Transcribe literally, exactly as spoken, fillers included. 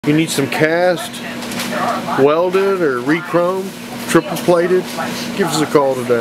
You need some cast, welded or re-chromed, triple plated, give us a call today.